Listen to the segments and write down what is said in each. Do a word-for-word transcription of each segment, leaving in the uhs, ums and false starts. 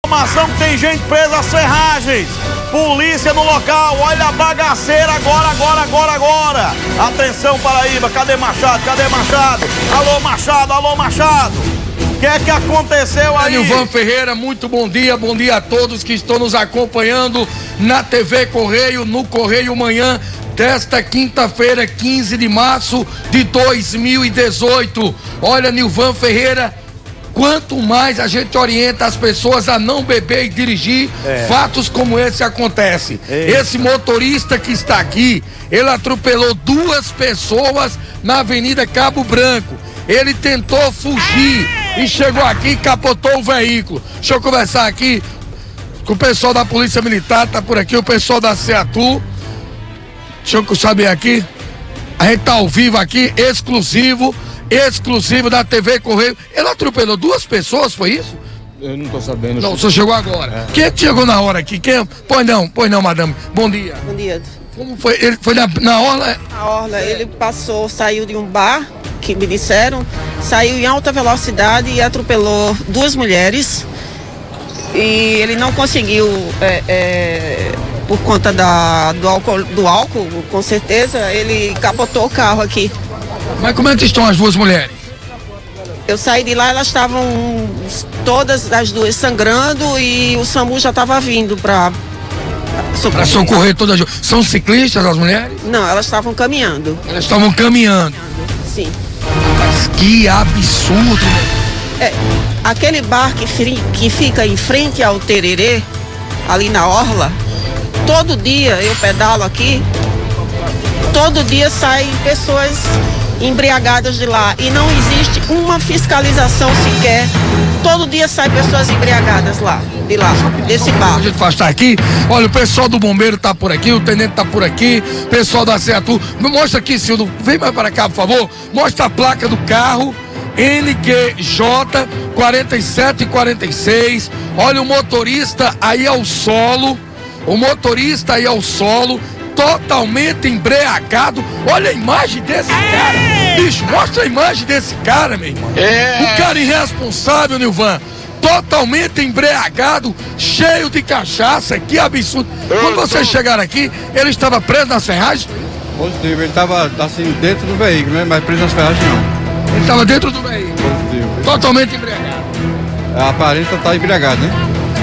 Informação que tem gente presa às ferragens. Polícia no local, olha a bagaceira agora, agora, agora, agora. Atenção, Paraíba, cadê Machado, cadê Machado? Alô, Machado, alô, Machado. O que é que aconteceu aí? Nilvan Ferreira, muito bom dia, bom dia a todos que estão nos acompanhando na T V Correio, no Correio Manhã, desta quinta-feira, quinze de março de dois mil e dezoito. Olha, Nilvan Ferreira, quanto mais a gente orienta as pessoas a não beber e dirigir, é. fatos como esse acontecem. Eita. Esse motorista que está aqui, ele atropelou duas pessoas na Avenida Cabo Branco. Ele tentou fugir e chegou aqui e capotou o veículo. Deixa eu conversar aqui com o pessoal da Polícia Militar, tá por aqui, o pessoal da SEATU. Deixa eu saber aqui. A gente tá ao vivo aqui, exclusivo. Exclusivo da T V Correio. Ele atropelou duas pessoas, foi isso? Eu não tô sabendo. Não, você chegou agora. É. Quem é que chegou na hora aqui? Quem? Pois não, pois não, madame. Bom dia. Bom dia. Como foi? Ele foi na, na orla? Na orla, ele passou, saiu de um bar, que me disseram, saiu em alta velocidade e atropelou duas mulheres. E ele não conseguiu, é, é, por conta da, do, álcool, do álcool, com certeza, ele capotou o carro aqui. Mas como é que estão as duas mulheres? Eu saí de lá, elas estavam todas as duas sangrando e o SAMU já estava vindo para socorrer. Para socorrer todas as... São ciclistas as mulheres? Não, elas estavam caminhando. Elas estavam caminhando? Sim. Mas que absurdo! É, aquele bar que, que fica em frente ao Tererê, ali na orla, todo dia eu pedalo aqui, todo dia saem pessoas embriagadas de lá e não existe uma fiscalização sequer. Todo dia saem pessoas embriagadas lá, de lá, desse bar. A gente faz estar aqui, olha, o pessoal do bombeiro tá por aqui, o tenente tá por aqui, o pessoal da SEATU. Mostra aqui, Silvio, vem mais para cá, por favor. Mostra a placa do carro, N Q J quarenta e sete quarenta e seis. Olha o motorista aí ao solo, o motorista aí ao solo, totalmente embriagado. Olha a imagem desse cara. Bicho, mostra a imagem desse cara, meu irmão. É. O cara irresponsável, Nilvan. Totalmente embriagado, cheio de cachaça. Que absurdo. Quando vocês chegaram aqui, ele estava preso nas ferragens? Positivo, ele estava assim dentro do veículo, né? Mas preso nas ferragens não. Ele estava dentro do veículo. Positivo. Totalmente embriagado. A aparência está embriagado, né?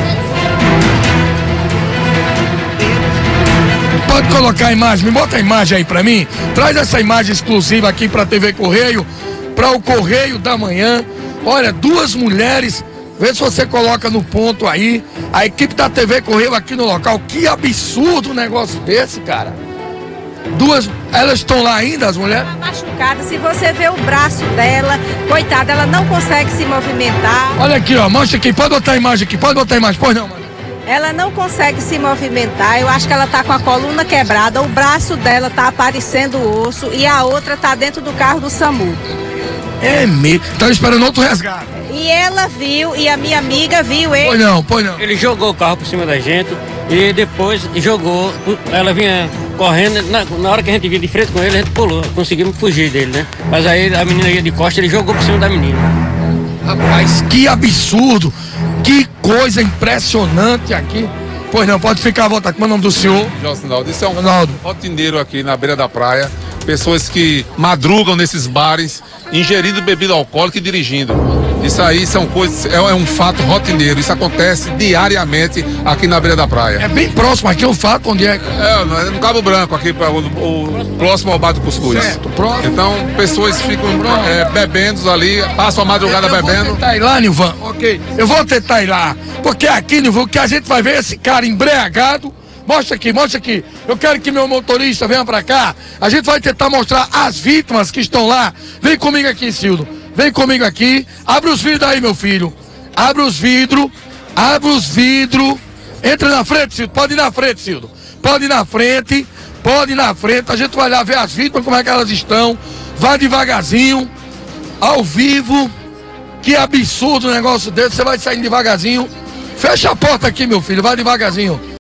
Pode colocar a imagem, me bota a imagem aí pra mim. Traz essa imagem exclusiva aqui pra T V Correio, pra o Correio da Manhã. Olha, duas mulheres, vê se você coloca no ponto aí. A equipe da T V Correio aqui no local. Que absurdo um negócio desse, cara. Duas, elas estão lá ainda, as mulheres? Tá machucada, se você vê o braço dela, coitada, ela não consegue se movimentar. Olha aqui, ó, mostra aqui, pode botar a imagem aqui, pode botar a imagem, pois não, mano. Ela não consegue se movimentar, eu acho que ela tá com a coluna quebrada, o braço dela tá aparecendo o osso e a outra tá dentro do carro do SAMU. É mesmo, tá esperando outro resgate. E ela viu, e a minha amiga viu ele. Pois não, pois não. Ele jogou o carro por cima da gente e depois jogou, ela vinha correndo, na, na hora que a gente vinha de frente com ele, a gente pulou, conseguimos fugir dele, né? Mas aí a menina ia de costa, ele jogou por cima da menina. Rapaz, que absurdo! Que coisa impressionante aqui. Pois não, pode ficar à vontade. Qual é o nome do senhor? Josinaldo, isso é um Ronaldo. rotineiro aqui na beira da praia. Pessoas que madrugam nesses bares, ingerindo bebida alcoólica e dirigindo. Isso aí são coisas, é, é um fato rotineiro. Isso acontece diariamente aqui na beira da praia. É bem próximo aqui, o fato onde é? É, no Cabo Branco, aqui pra, o, o, próximo ao Bar do Cuscuz. Certo, próximo. Então, pessoas ficam é, bebendo ali, passam a madrugada eu bebendo. Vou tentar ir lá, Nilvan, ok. Eu vou tentar ir lá. Porque aqui, Nilvan, o que a gente vai ver é esse cara embriagado. Mostra aqui, mostra aqui. Eu quero que meu motorista venha pra cá. A gente vai tentar mostrar as vítimas que estão lá. Vem comigo aqui, Cildo. Vem comigo aqui. Abre os vidros aí, meu filho. Abre os vidros. Abre os vidros. Entra na frente, Cildo. Pode ir na frente, Cildo. Pode ir na frente. Pode ir na frente. A gente vai lá ver as vítimas, como é que elas estão. Vá devagarzinho. Ao vivo. Que absurdo um negócio desse. Você vai saindo devagarzinho. Fecha a porta aqui, meu filho. Vai devagarzinho.